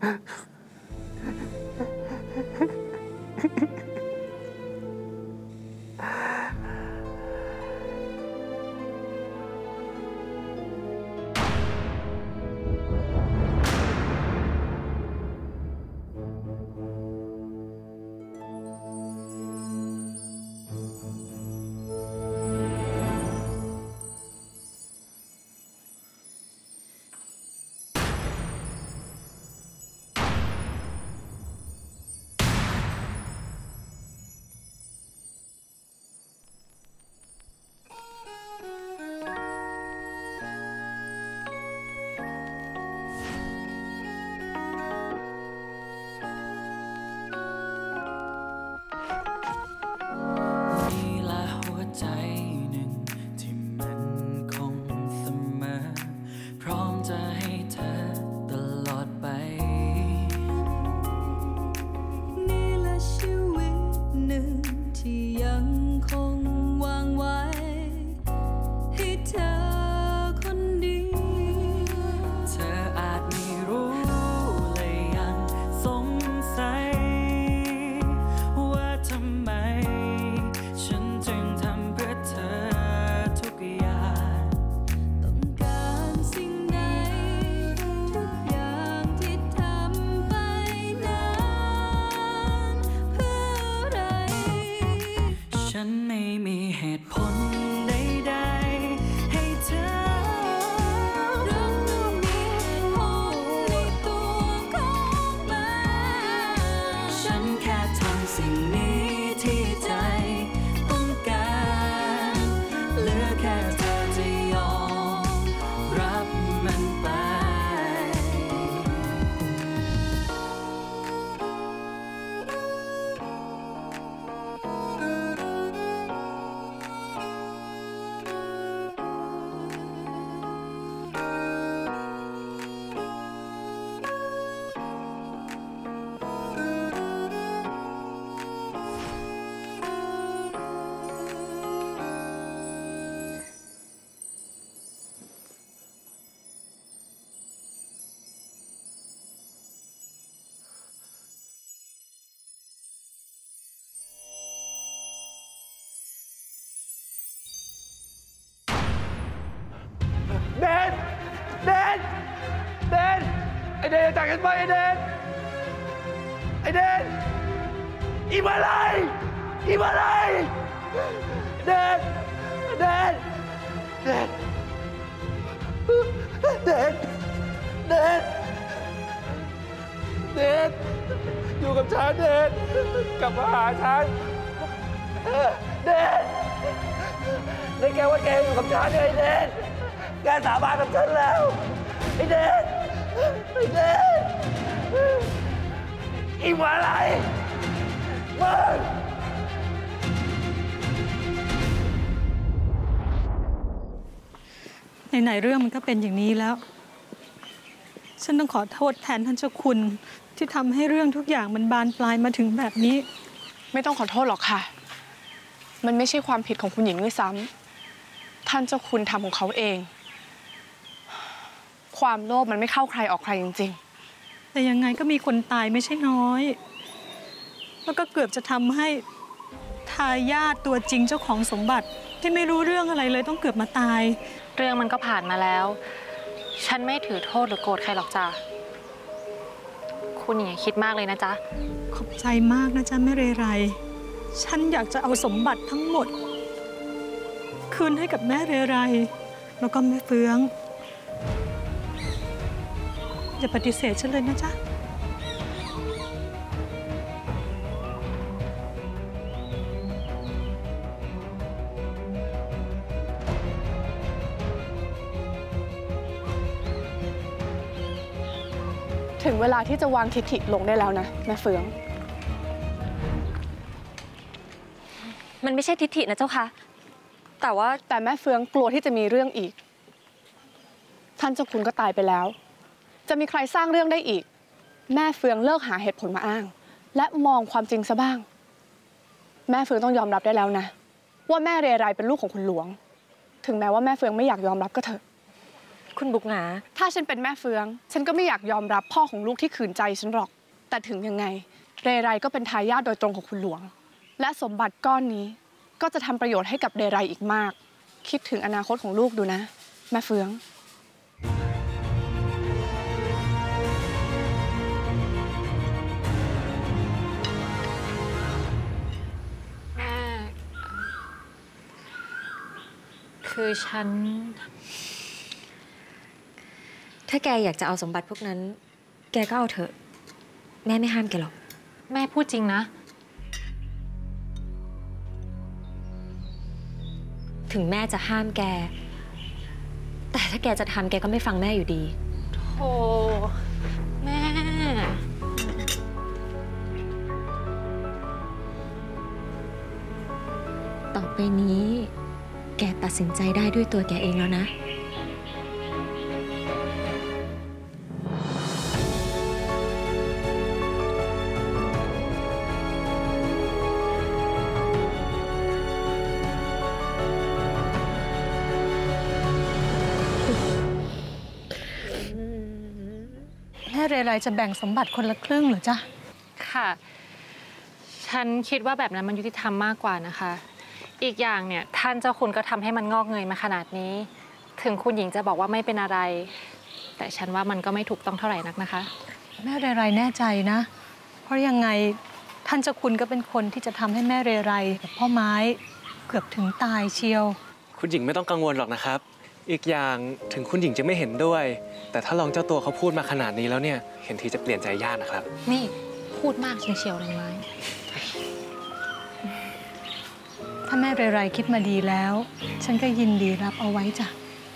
เดนไอเดนจากกันไปไอเดนอีมาเลยเดนอยู่กับฉันเดนกลับมาหาฉันเดนแกว่าแกอยู่กับฉันไอเดนแกสาบานกับฉันแล้วไอเดนอีมาเลยมึงไหนๆเรื่องมันก็เป็นอย่างนี้แล้วฉันต้องขอโทษแทนท่านเจ้าคุณที่ทำให้เรื่องทุกอย่างมันบานปลายมาถึงแบบนี้ไม่ต้องขอโทษหรอกค่ะมันไม่ใช่ความผิดของคุณหญิงด้วยซ้ำท่านเจ้าคุณทำของเขาเองความโลภมันไม่เข้าใครออกใครจริงๆแต่ยังไงก็มีคนตายไม่ใช่น้อยแล้วก็เกือบจะทำให้ทายาทตัวจริงเจ้าของสมบัติที่ไม่รู้เรื่องอะไรเลยต้องเกือบมาตายเรื่องมันก็ผ่านมาแล้วฉันไม่ถือโทษหรือโกรธใครหรอกจ้ะคุณอย่าคิดมากเลยนะจ๊ะขอบใจมากนะจ๊ะแม่เรไรฉันอยากจะเอาสมบัติทั้งหมดคืนให้กับแม่เรไรแล้วก็แม่เฟืองอย่าปฏิเสธฉันเลยนะจ๊ะถึงเวลาที่จะวางทิฐิลงได้แล้วนะแม่เฟืองมันไม่ใช่ทิฐินะเจ้าค่ะแต่แม่เฟืองกลัวที่จะมีเรื่องอีกท่านเจ้าคุณก็ตายไปแล้วจะมีใครสร้างเรื่องได้อีกแม่เฟืองเลิกหาเหตุผลมาอ้างและมองความจริงซะบ้างแม่เฟืองต้องยอมรับได้แล้วนะว่าแม่เรไรเป็นลูกของคุณหลวงถึงแม้ว่าแม่เฟืองไม่อยากยอมรับก็เถอะคุณบุกหงาถ้าฉันเป็นแม่เฟือง ฉันก็ไม่อยากยอมรับพ่อของลูกที่ขืนใจฉันหรอก แต่ถึงยังไง เรไรก็เป็นทายาทโดยตรงของคุณหลวง และสมบัติก้อนนี้ก็จะทำประโยชน์ให้กับเรไรอีกมาก คิดถึงอนาคตของลูกดูนะ แม่เฟืองแม่ คือฉันถ้าแกอยากจะเอาสมบัติพวกนั้น แกก็เอาเถอะ แม่ไม่ห้ามแกหรอกแม่พูดจริงนะถึงแม่จะห้ามแก แต่ถ้าแกจะทำแกก็ไม่ฟังแม่อยู่ดีโธ่แม่ต่อไปนี้ แกตัดสินใจได้ด้วยตัวแกเองแล้วนะแม่เรไรจะแบ่งสมบัติคนละครึ่งเหรอจ๊ะค่ะ ฉันคิดว่าแบบนั้นมันยุติธรรมมากกว่านะคะ อีกอย่างเนี่ยท่านเจ้าคุณก็ทำให้มันงอกเงยมาขนาดนี้ ถึงคุณหญิงจะบอกว่าไม่เป็นอะไร แต่ฉันว่ามันก็ไม่ถูกต้องเท่าไหร่นักนะคะแม่เรไรแน่ใจนะ เพราะยังไงท่านเจ้าคุณก็เป็นคนที่จะทำให้แม่เรไรกับพ่อไม้เกือบถึงตายเชียวคุณหญิงไม่ต้องกังวลหรอกนะครับ อีกอย่างถึงคุณหญิงจะไม่เห็นด้วย แต่ถ้าลองเจ้าตัวเขาพูดมาขนาดนี้แล้วเนี่ย เห็นทีจะเปลี่ยนใจยากนะครับนี่พูดมากเชียวๆเลยไม้ถ้าแม่เรไรคิดมาดีแล้ว ฉันก็ยินดีรับเอาไว้จ้ะ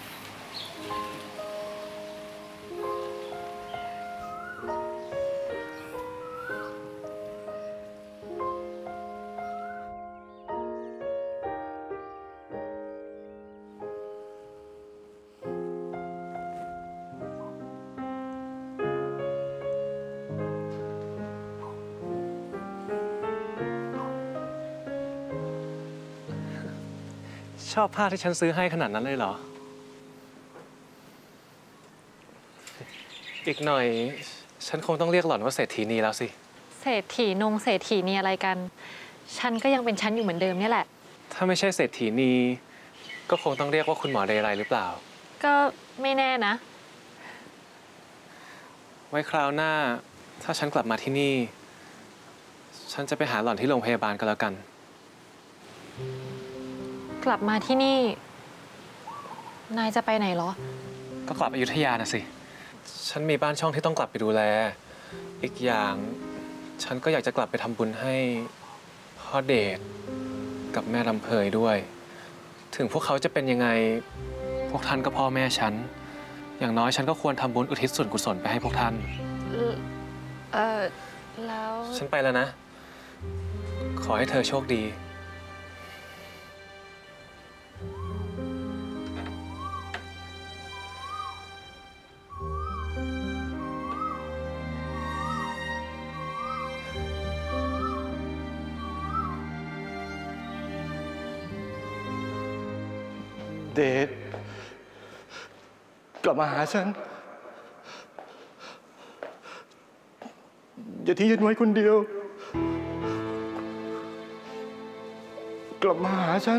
ชอบผ้าที่ฉันซื้อให้ขนาดนั้นเลยเหรอ อีกหน่อย ฉันคงต้องเรียกหล่อนว่าเศรษฐีนีแล้วสิเศรษฐีเศรษฐีนี่อะไรกัน ฉันก็ยังเป็นฉันอยู่เหมือนเดิมเนี่ยแหละถ้าไม่ใช่เศรษฐีนีก็คงต้องเรียกว่าคุณหมอเรไรหรือเปล่าก็ไม่แน่นะไว้คราวหน้า ถ้าฉันกลับมาที่นี่ ฉันจะไปหาหล่อนที่โรงพยาบาลก็แล้วกันกลับมาที่นี่ นายจะไปไหนเหรอก็กลับอยุธยาน่ะสิ ฉันมีบ้านช่องที่ต้องกลับไปดูแล อีกอย่างฉันก็อยากจะกลับไปทำบุญให้พ่อเดชกับแม่ลำเพยด้วย ถึงพวกเขาจะเป็นยังไง พวกท่านก็พ่อแม่ฉัน อย่างน้อยฉันก็ควรทำบุญอุทิศส่วนกุศลไปให้พวกท่านแล้วฉันไปแล้วนะ ขอให้เธอโชคดีเดชกลับมาหาฉัน อย่าทิ้งฉันไว้คนเดียว กลับมาหาฉัน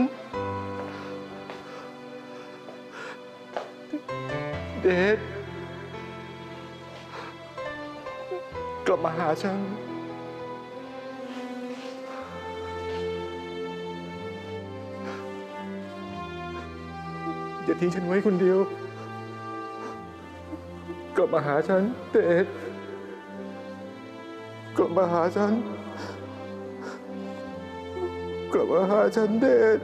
เดชกลับมาหาฉัน อย่าทิ้งฉันไว้คนเดียว กลับมาหาฉันเดชกลับมาหาฉัน กลับมาหาฉันเดช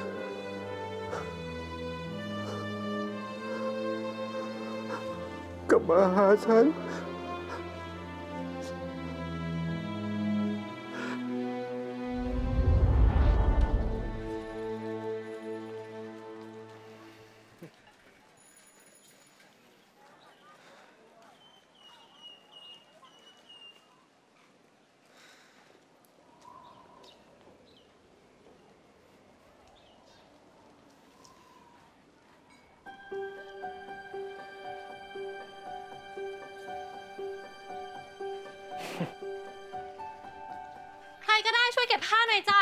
กลับมาหาฉันก็บผ้าหน่อยจ้ะ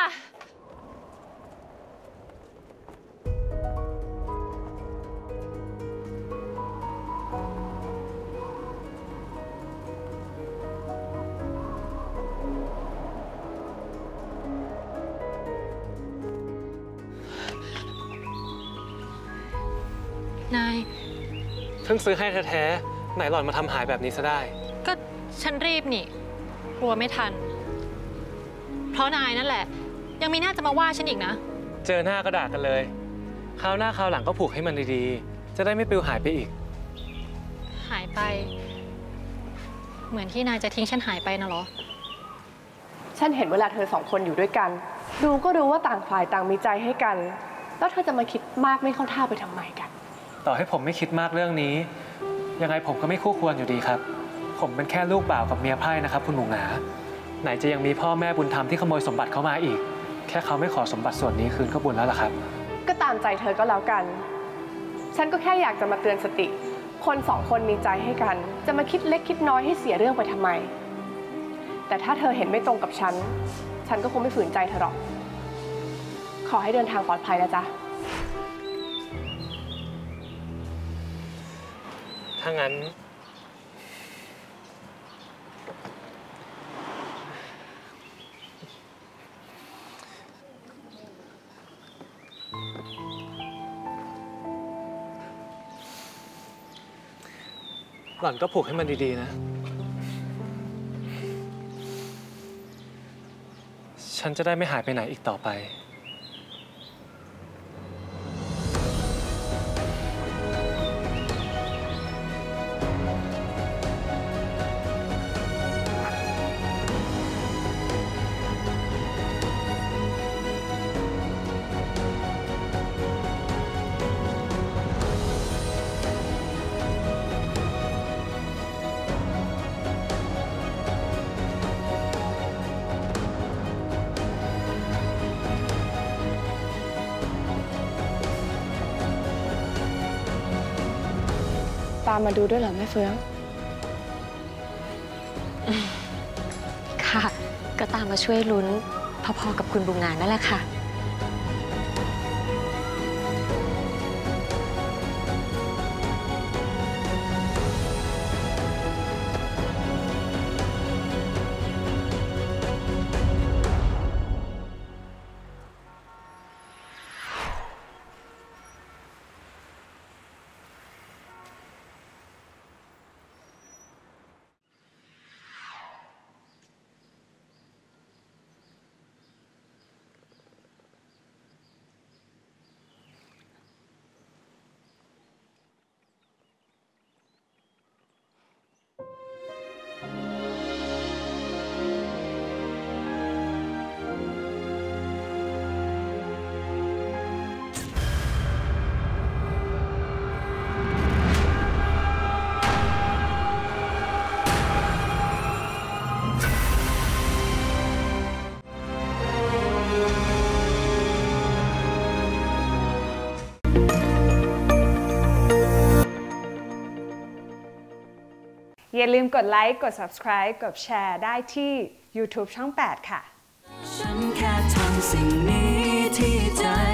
นายเพิ่งซื้อให้แท้ๆไหนหล่อนมาทำหายแบบนี้ซะได้ก็ฉันรีบนี่กลัวไม่ทันเพราะนายนั่นแหละยังมีหน้าจะมาว่าฉันอีกนะเจอหน้าก็ด่ากันเลยคราวหน้าคราวหลังก็ผูกให้มันดีๆจะได้ไม่ปลิวหายไปอีกหายไปเหมือนที่นายจะทิ้งฉันหายไปนะเหรอฉันเห็นเวลาเธอสองคนอยู่ด้วยกันดูก็รู้ว่าต่างฝ่ายต่างมีใจให้กันแล้วเธอจะมาคิดมากไม่เข้าท่าไปทำไมกันต่อให้ผมไม่คิดมากเรื่องนี้ยังไงผมก็ไม่คู่ควรอยู่ดีครับผมเป็นแค่ลูกบ่าวกับเมียไพร่นะครับคุณหมูหงาไหนจะยังมีพ่อแม่บุญธรรมที่ขโมยสมบัติเข้ามาอีกแค่เขาไม่ขอสมบัติส่วนนี้คืนก็บุญแล้วล่ะครับก็ตามใจเธอก็แล้วกันฉันก็แค่อยากจะมาเตือนสติคนสองคนมีใจให้กันจะมาคิดเล็กคิดน้อยให้เสียเรื่องไปทำไมแต่ถ้าเธอเห็นไม่ตรงกับฉันก็คงไม่ฝืนใจเธอหรอกขอให้เดินทางปลอดภัยนะจ๊ะถ้างั้นหล่อนก็ผูกให้มันดีๆนะฉันจะได้ไม่หายไปไหนอีกต่อไปตามมาดูด้วยเหรอแม่เฟืองค่ะก็ตามมาช่วยลุ้นพอๆกับคุณบุญงานนั่นแหละค่ะอย่าลืมกดไลค์ กด subscribe กดแชร์ได้ที่ YouTube ช่อง 8 ค่ะฉันแค่ทำสิ่งนี้ที่ใจ